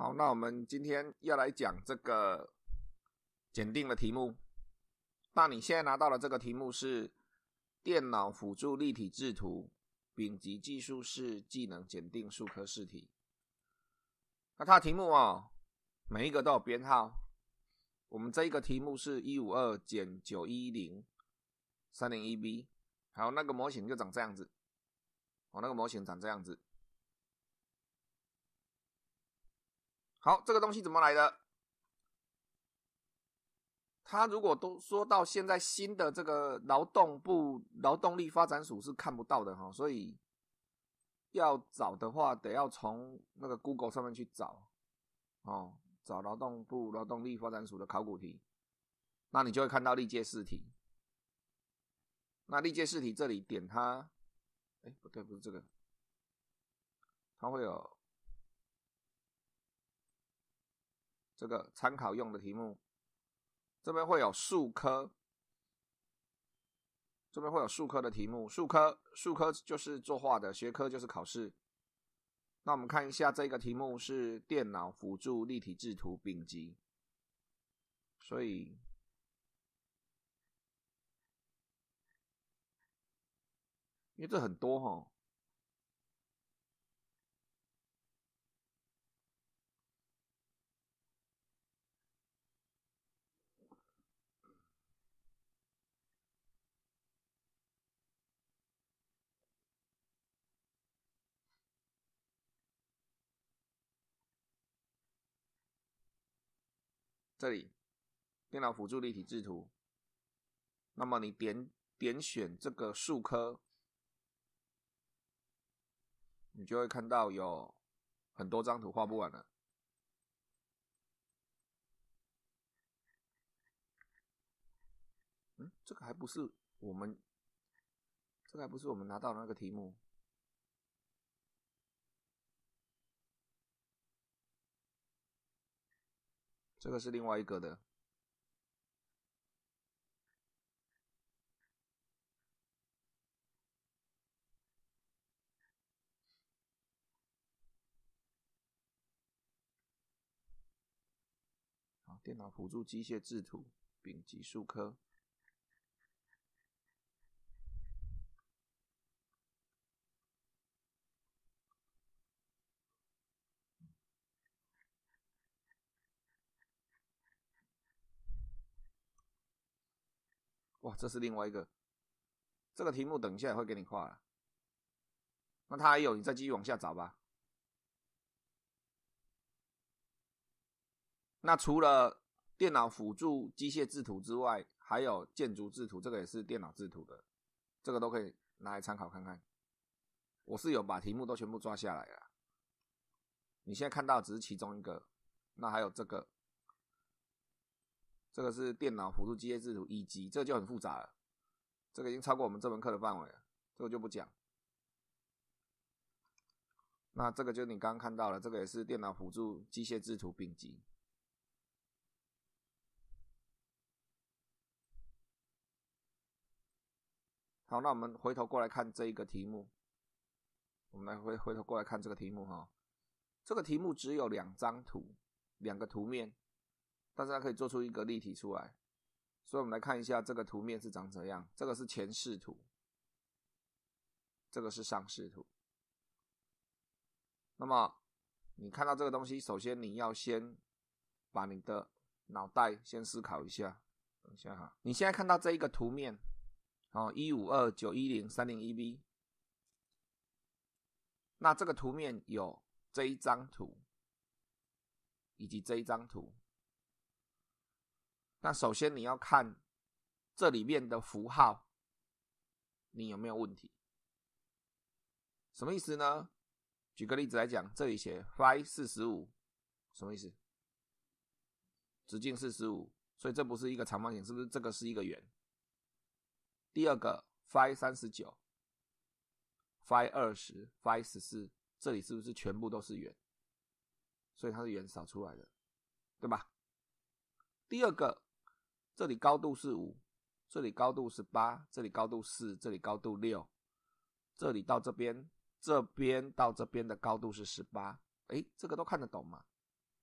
好，那我们今天要来讲这个检定的题目。那你现在拿到的这个题目是电脑辅助立体制图丙级技术士技能检定数科试题。那它的题目每一个都有编号。我们这一个题目是 152-910-301B， 还有那个模型就长这样子。那个模型长这样子。好，这个东西怎么来的？他如果都说到现在新的这个劳动部劳动力发展署是看不到的所以要找的话得要从那个 Google 上面去找找劳动部劳动力发展署的考古题，那你就会看到历届试题。那历届试题这里点它，不对，不是这个，它会有这个参考用的题目，这边会有数科，这边会有数科的题目，数科就是作画的，学科就是考试。那我们看一下这个题目是电脑辅助立体制图丙级，所以因为这很多这里电脑辅助立体制图，那么你点选这个数科，你就会看到有很多张图画不完了。这个还不是我们拿到的那个题目。这个是另外一个的。好，电脑辅助机械制图丙级数科。哇，这是另外一个。这个题目等一下也会给你画了。那它还有，你再继续往下找吧。那除了电脑辅助机械制图之外，还有建筑制图，这个也是电脑制图的，这个都可以拿来参考看看。我是有把题目都全部抓下来了，你现在看到只是其中一个。那还有这个是电脑辅助机械制图1级，这个就很复杂了，这个已经超过我们这门课的范围了，这个就不讲。那这个就是你刚刚看到了，这个也是电脑辅助机械制图丙级。好，那我们回头过来看这一个题目。我们来回头过来看这个题目这个题目只有2张图，2个图面，但是它可以做出一个立体出来。所以我们来看一下这个图面是长怎样。这个是前视图，这个是上视图。那么你看到这个东西，首先你要先把你的脑袋先思考一下。等一下你现在看到这一个图面152-910-301B， 那这个图面有这一张图以及这一张图。那首先你要看这里面的符号你有没有问题。什么意思呢？举个例子来讲，这里写 phi 45， 什么意思？直径45，所以这不是一个长方形，是不是这个是一个圆？第二个 phi 39， phi 20， phi 14，这里是不是全部都是圆？所以它是圆扫出来的，对吧？第二个，这里高度是5，这里高度是8，这里高度4，这里高度6，这里到这边到这边的高度是18。这个都看得懂吗？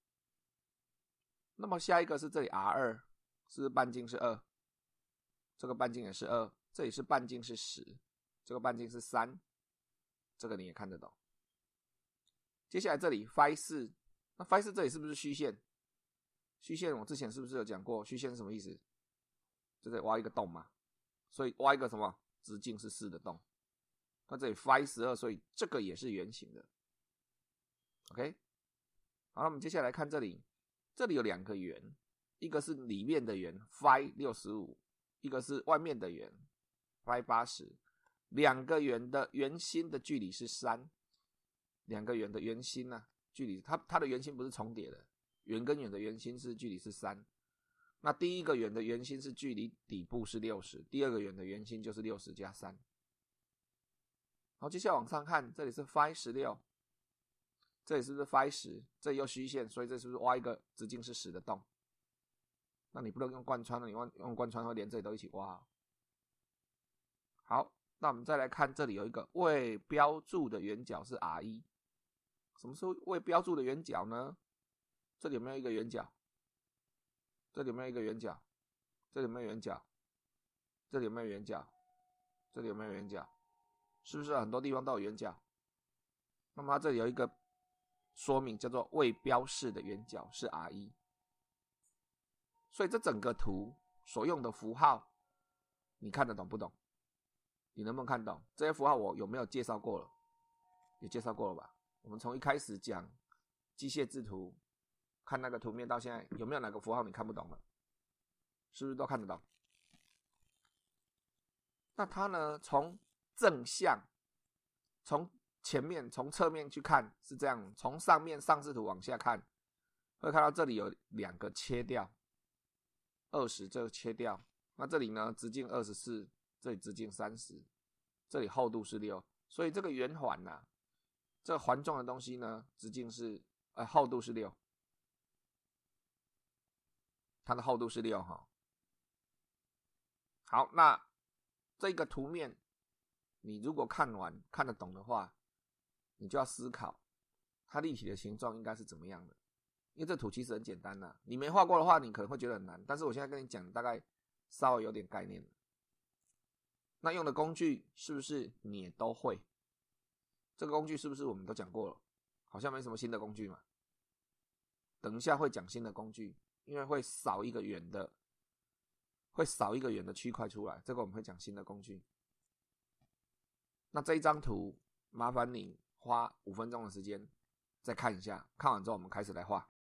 那么下一个是这里 R2， 是不是半径是2？这个半径也是2，这里是半径是10，这个半径是3，这个你也看得懂。接下来这里 phi4， 那 phi4 这里是不是虚线？虚线我之前是不是有讲过？虚线是什么意思？就得挖一个洞嘛，所以挖一个什么直径是4的洞。那这里 phi12， 所以这个也是圆形的。OK， 好，那我们接下来看这里，这里有2个圆，一个是里面的圆 phi65， 一个是外面的圆 phi80， 2个圆的圆心的距离是3， 2个圆的圆心啊，距离它的圆心不是重叠的，圆跟圆的圆心是距离是3。那第一个圆的圆心是距离底部是60，第二个圆的圆心就是60加3。好，接下来往上看，这里是 phi16， 这里是不是 phi10？ 这里又虚线，所以这是不是挖一个直径是10的洞？那你不能用贯穿了，你用贯穿会连这里都一起挖。好，那我们再来看，这里有一个未标注的圆角是 R1。什么是未标注的圆角呢？这里有没有一个圆角？这里有没有一个圆角？这里有没有圆角？这里有没有圆角？这里有没有圆角？是不是很多地方都有圆角？那么它这里有一个说明叫做未标示的圆角是 R1。所以这整个图所用的符号，你看得懂不懂？你能不能看懂？这些符号我有没有介绍过了？也介绍过了吧？我们从一开始讲机械制图，看那个图面到现在，有没有哪个符号你看不懂了？是不是都看得懂？那它呢，从正向，从前面，从侧面去看是这样，从上面上视图往下看，会看到这里有2个切掉，20这个切掉，那这里呢直径24，这里直径30，这里厚度是6，所以这个圆环啊，这个环状的东西呢，直径是厚度是6，它的厚度是6哈。好，那这个图面你如果看完看得懂的话，你就要思考它立体的形状应该是怎么样的。因为这图其实很简单啦，你没画过的话你可能会觉得很难，但是我现在跟你讲大概稍微有点概念了。那用的工具是不是你也都会？这个工具是不是我们都讲过了？好像没什么新的工具嘛。等一下会讲新的工具，因为会少一个圆的区块出来，这个我们会讲新的工具。那这一张图麻烦你花5分钟的时间再看一下，看完之后我们开始来画。